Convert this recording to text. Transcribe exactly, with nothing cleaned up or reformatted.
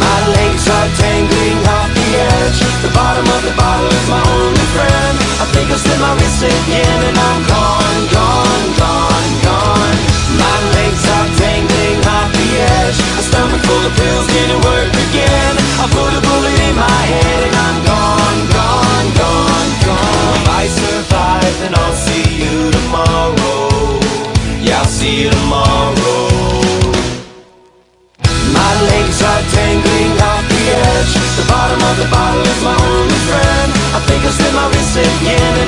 My legs are tangling off the edge. The bottom of the bottle is my only friend. I think I'll slip my wrist again and I'm gone, gone, gone, gone. My legs are tangling off the edge. A stomach full of pills didn't work again. I put a bullet in my head and I'm gone, gone, gone, gone. If I survive then I'll see you tomorrow. Yeah, I'll see you tomorrow. My legs are tangling off the edge. The bottom of the bottle is my only friend. I think I'll slip my wrist again.